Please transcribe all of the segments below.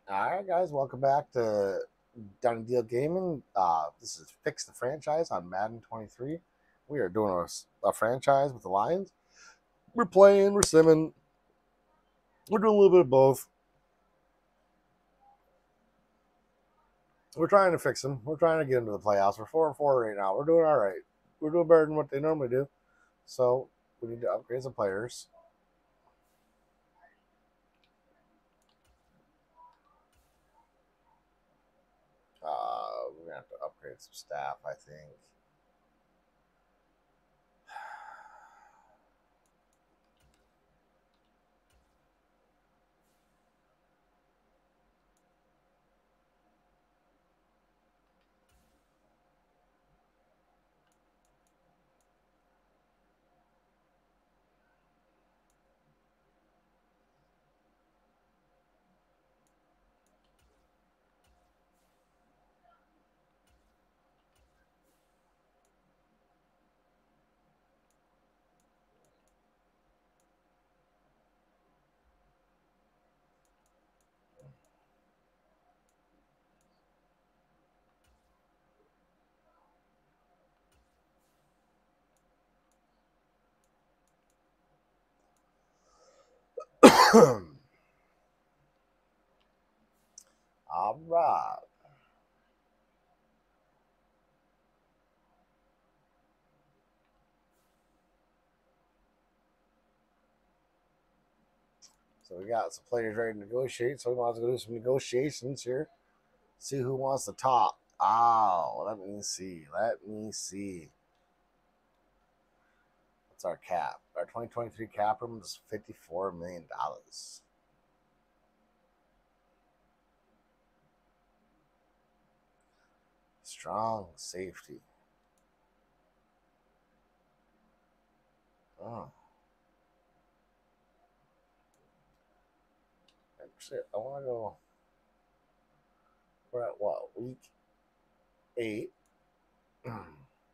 All right, guys, welcome back to Done Deal Gaming. This is Fix the Franchise on Madden 23. We are doing a franchise with the Lions. We're playing, we're simming, we're doing a little bit of both. We're trying to fix them. We're trying to get into the playoffs. We're 4-4 right now. We're doing all right. We're doing better than what they normally do. So we need to upgrade some players. We're gonna have to upgrade some staff, I think. All right. So we got some players ready to negotiate. So we might as well do some negotiations here. See who wants to top. Oh, let me see. Let me see. What's our cap? Our 2023 cap room is $54 million. Strong safety. Oh, shit. I want to go. We're at what? Week 8. Oh,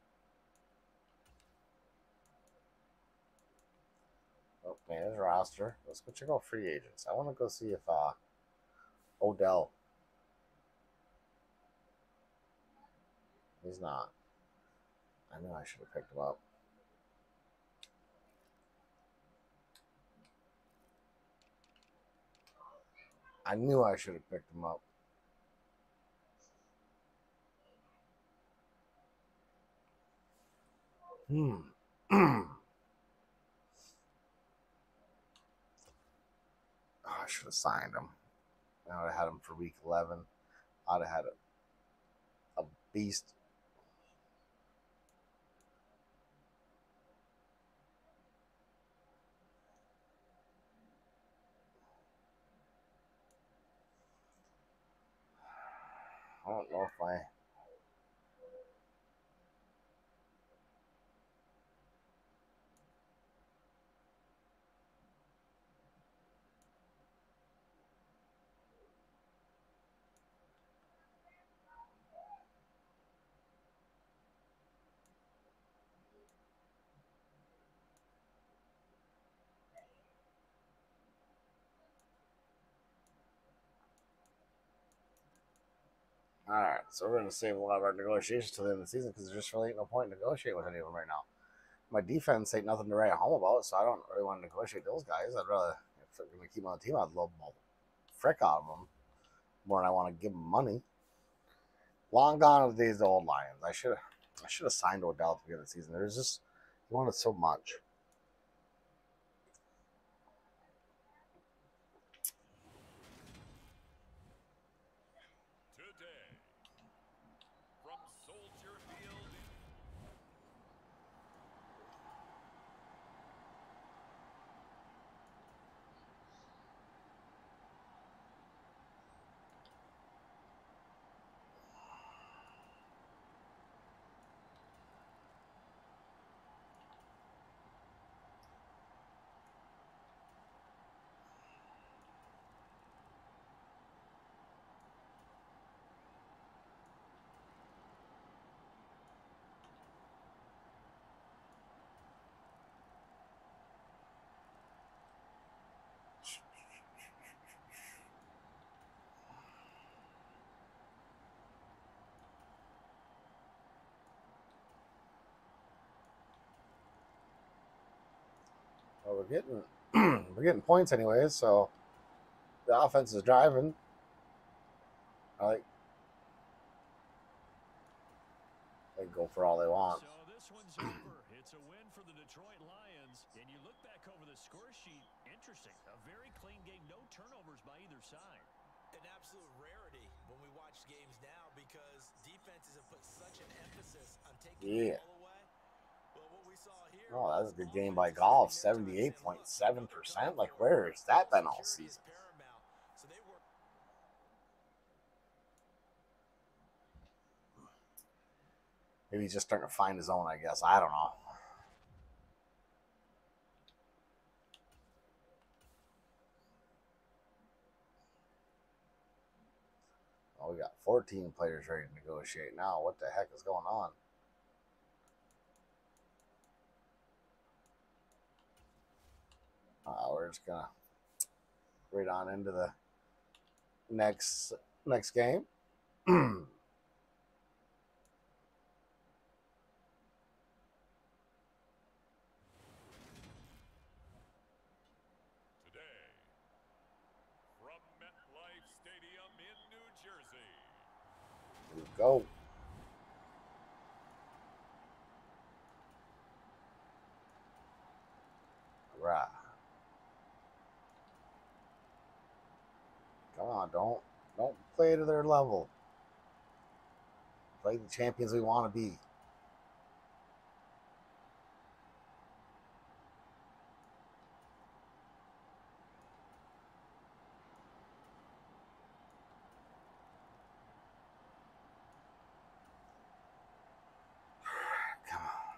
man, there's a roster. Let's go check out free agents. I want to go see if Odell. He's not. I knew I should have picked him up. I knew I should have picked him up. Hmm. Oh, I should have signed him. I would have had him for week 11. I'd have had a beast. I don't know if I. All right, so we're going to save a lot of our negotiations till the end of the season because there just really ain't no point in negotiating with any of them right now. My defense ain't nothing to write home about, so I don't really want to negotiate those guys. I'd rather, if they're going to keep them on the team, I'd love them all frick out of them more than I want to give them money. Long gone are the days of the old Lions. I should have signed Odell at the beginning of the season. There's just he wanted so much. we're getting we're getting points anyways. So the offense is driving. I like they can go for all they want. So this one's over. It's a win for the Detroit Lions. And you look back over the score sheet, interesting. A very clean game, no turnovers by either side. An absolute rarity when we watch games now because defenses have put such an emphasis on taking the ball away. Well, what we saw here Oh, that's a good game by golf. 78.7%. Like, where has that been all season? Maybe he's just starting to find his own, I guess. I don't know. Oh, we got 14 players ready to negotiate now. What the heck is going on? We're just gonna right on into the next game. Go. Right. Come on, don't play to their level. Play the champions we want to be. Come on.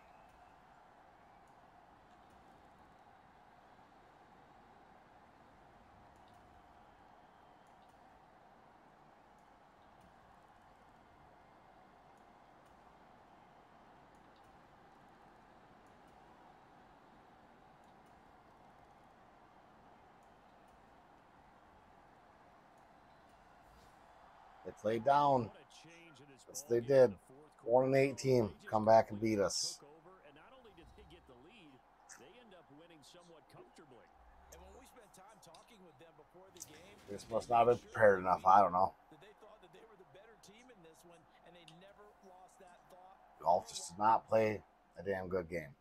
They played down. That's what they did. 1-8 team. Come back and beat us. And not only did they get the lead, they end up winning somewhat comfortably. And when we spent time talking with them before the game, This must not have been prepared enough. I don't know. They thought that they were the better team in this one, and they never lost that thought. Golf just did not play a damn good game.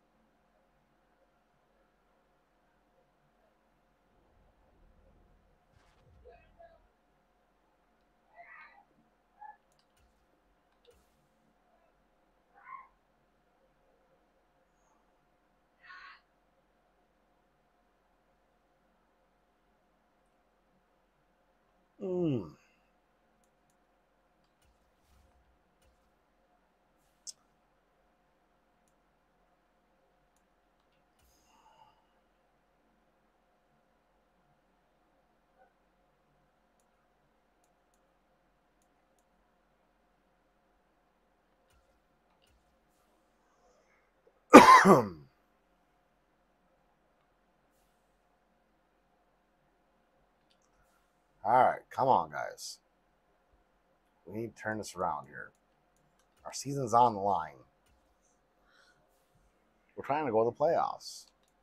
All right, come on, guys. We need to turn this around here. Our season's on the line. We're trying to go to the playoffs.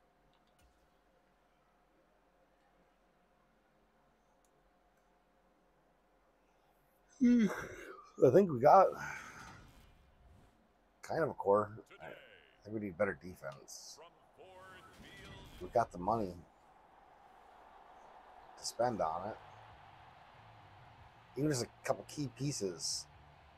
I think we got kind of a core. I think we need better defense. We've got the money to spend on it. Even just a couple key pieces.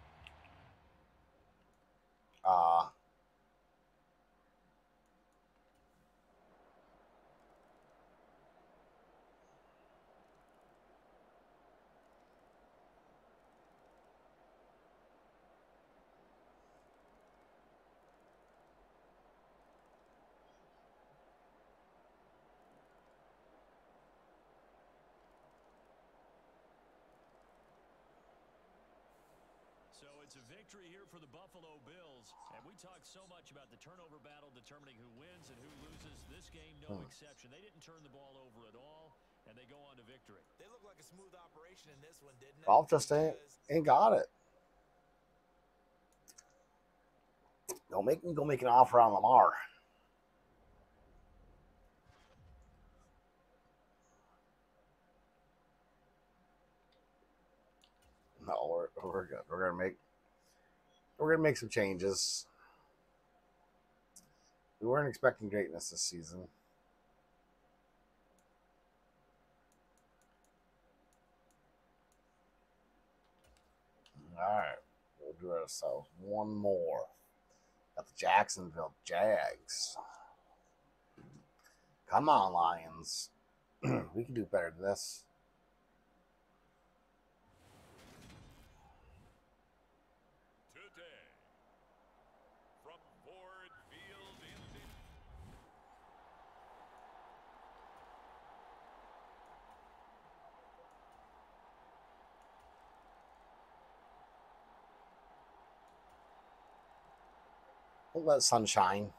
So it's a victory here for the Buffalo Bills. And we talk so much about the turnover battle determining who wins and who loses. This game, no exception. They didn't turn the ball over at all, and they go on to victory. They look like a smooth operation in this one, didn't it? Golf just ain't got it. Don't make me go make an offer on Lamar. No, we're good. We're gonna make some changes. We weren't expecting greatness this season. All right, we'll do ourselves one more. Got the Jacksonville Jags. Come on, Lions. We can do better than this. Today, from Ford Field in We'll let sunshine.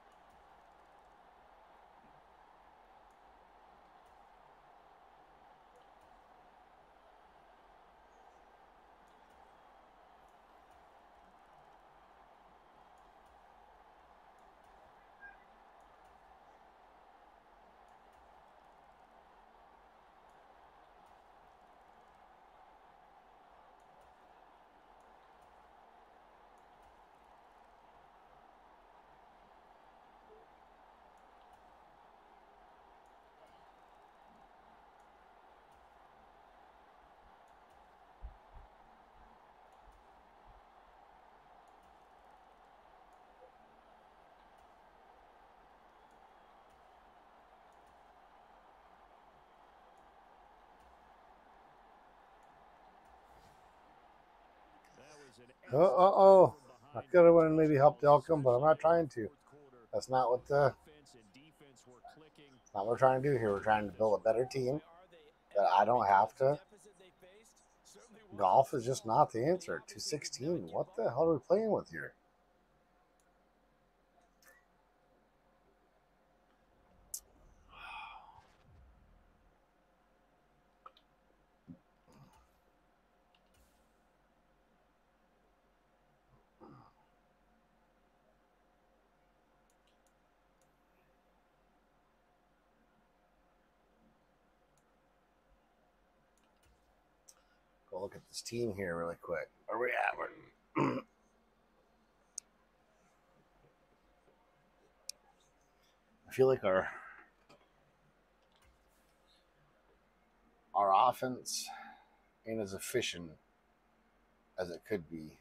Oh. I could have went and maybe helped the outcome, but I'm not trying to. That's not what we're trying to do here. We're trying to build a better team that I don't have to. Golf is just not the answer. 216. What the hell are we playing with here? Go look at this team here really quick. Where we at? I feel like our offense ain't as efficient as it could be.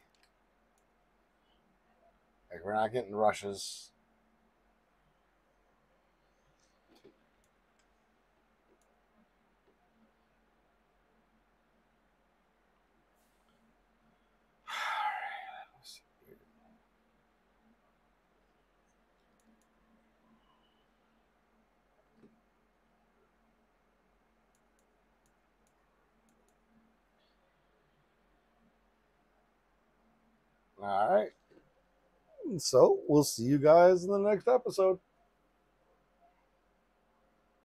Like, we're not getting rushes. All right. So we'll see you guys in the next episode.